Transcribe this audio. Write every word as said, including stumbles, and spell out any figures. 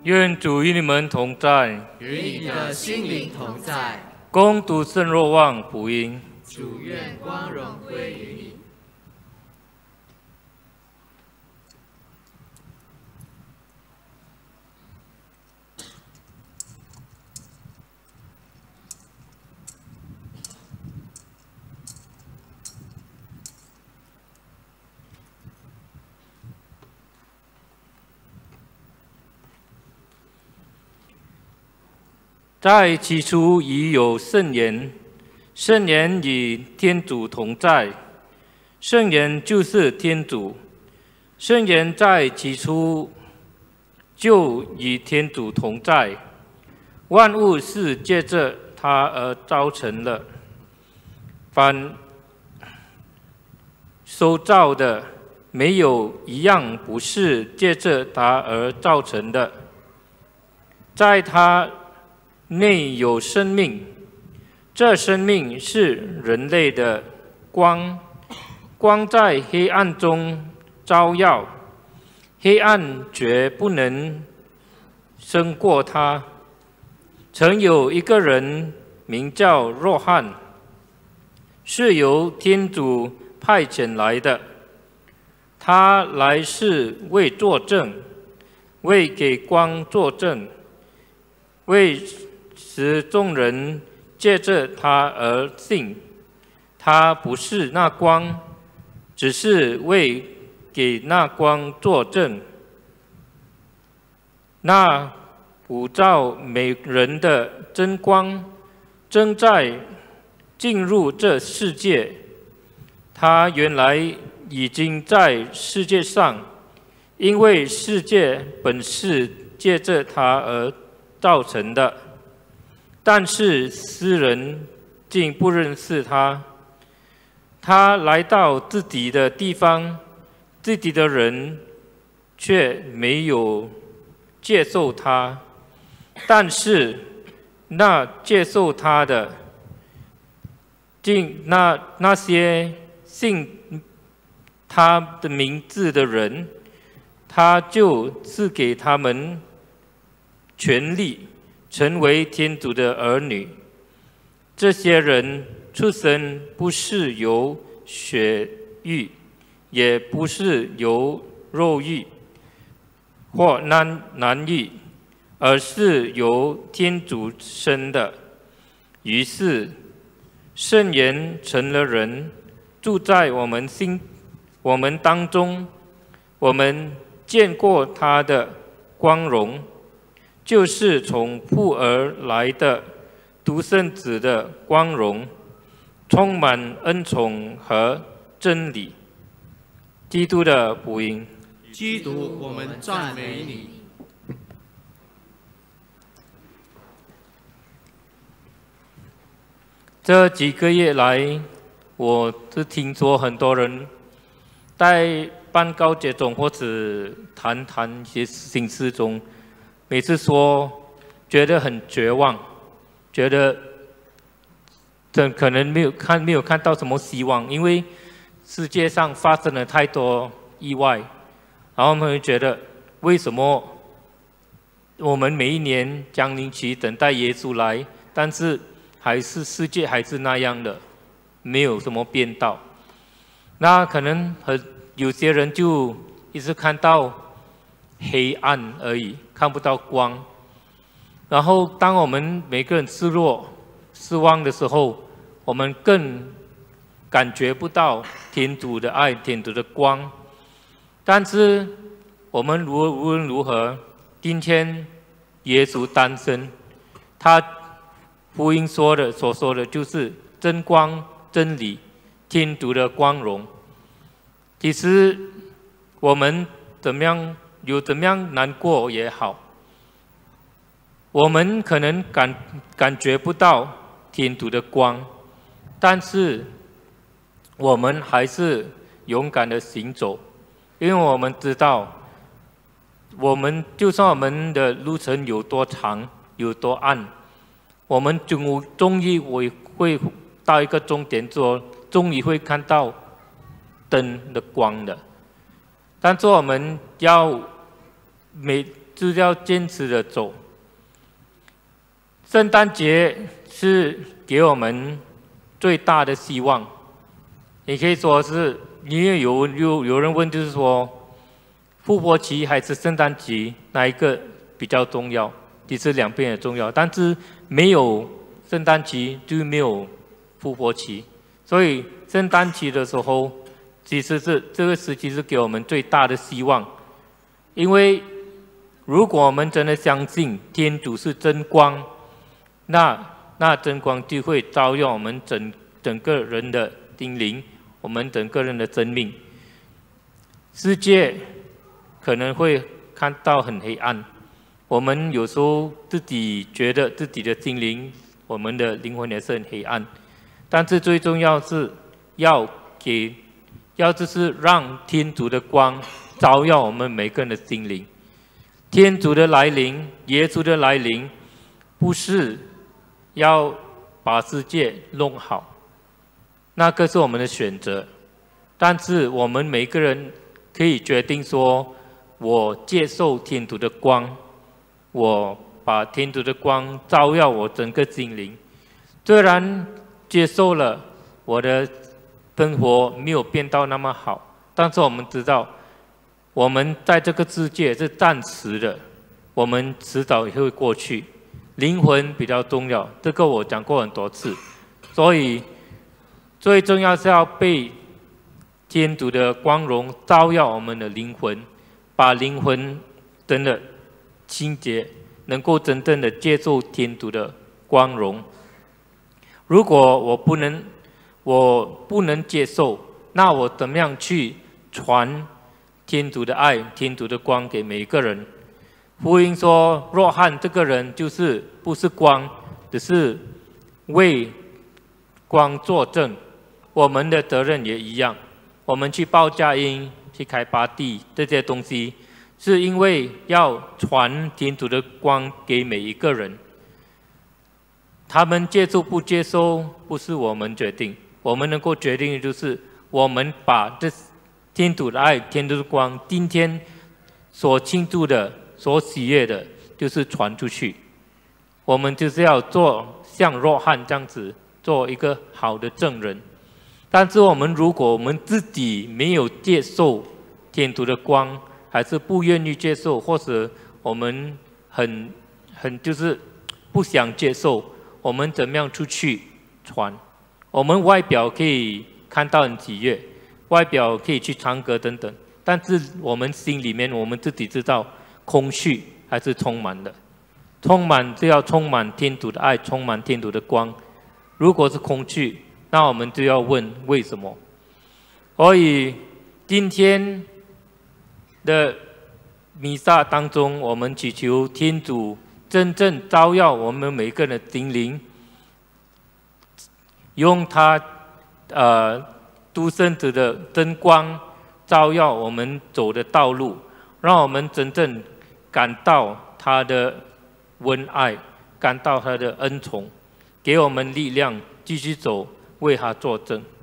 愿主与你们同在， 与你的心灵同在。 恭读圣若望福音。 主愿光荣归于你。 在起初已有圣言，圣言与天主同在，圣言就是天主。圣言在起初就与天主同在，万物是借着他而造成的。凡受造的，没有一样不是借着他而造成的。在他内有生命，这生命是人类的光，光在黑暗中照耀，黑暗绝不能胜过它。曾有一个人名叫若翰，是由天主派遣来的，他来是为作证，为给光作证，为使众人借着他而信。他不是那光，只是为给那光作证。那普照每人的真光正在进入这世界，他原来已经在世界上，因为世界本是借着他而造成的。但是世人竟不认识他，他来到自己的地方，自己的人却没有接受他。但是那接受他的，竟那那些信他的名字的人，他就赐给他们权力，成为天主的儿女。这些人出生不是由血育，也不是由肉育或男男育，而是由天主生的。于是圣言成了人，住在我们心我们当中，我们见过他的光荣，就是从父而来的独生子的光荣，充满恩宠和真理。基督的福音。 基督，我们赞美你。 这几个月来，我是听说很多人在办告解中或者谈谈一些心事中，每次说觉得很绝望，觉得这可能没有看没有看到什么希望，因为世界上发生了太多意外，然后我们会觉得为什么我们每一年降临期等待耶稣来，但是还是世界还是那样的，没有什么变道。那可能很有些人就一直看到黑暗而已，看不到光。然后当我们每个人失落失望的时候，我们更感觉不到天主的爱，天主的光。但是我们无无论如何，今天耶稣诞生，他福音说的所说的就是真光真理，天主的光荣。其实我们怎么样有怎么样难过也好，我们可能感感觉不到天主的光，但是我们还是勇敢的行走，因为我们知道，我们就算我们的路程有多长有多暗，我们终终于会会到一个终点，说终于会看到灯的光的。但是我们要每就要坚持的走。圣诞节是给我们最大的希望，也可以说是，因为有有有人问，就是说，复活期还是圣诞节哪一个比较重要？其实两边也重要，但是没有圣诞节就没有复活期，所以圣诞节的时候，其实是这个时期是给我们最大的希望，因为如果我们真的相信天主是真光，那那真光就会照耀我们整整个人的心灵，我们整个人的生命。世界可能会看到很黑暗，我们有时候自己觉得自己的心灵，我们的灵魂也是很黑暗，但是最重要是要给，要就是让天主的光照耀我们每个人的心灵。天主的来临，耶稣的来临，不是要把世界弄好，那个是我们的选择，但是我们每个人可以决定说，我接受天主的光，我把天主的光照耀我整个心灵。虽然接受了我的生活没有变到那么好，但是我们知道，我们在这个世界是暂时的，我们迟早也会过去。灵魂比较重要，这个我讲过很多次，所以最重要是要被天主的光荣照耀我们的灵魂，把灵魂真的清洁，能够真正的接受天主的光荣。如果我不能，我不能接受，那我怎么样去传天主的爱、天主的光给每一个人？福音说，若翰这个人就是不是光，只是为光作证。我们的责任也一样，我们去报佳音、去开拔地这些东西，是因为要传天主的光给每一个人。他们接受不接受，不是我们决定，我们能够决定的就是我们把这天主的爱、天主的光，今天所庆祝的、所喜悦的，就是传出去。我们就是要做像若翰这样子，做一个好的证人。但是我们如果我们自己没有接受天主的光，还是不愿意接受，或者我们很很就是不想接受，我们怎么样出去传？我们外表可以看到很喜悦，外表可以去唱歌等等，但是我们心里面，我们自己知道空虚还是充满的。充满就要充满天主的爱，充满天主的光。如果是空虚，那我们就要问为什么。所以今天的弥撒当中，我们祈求天主真正照耀我们每个人的心灵，用他呃独生子的真光照耀我们走的道路，让我们真正感到他的恩爱，感到他的恩宠，给我们力量继续走，为他作证。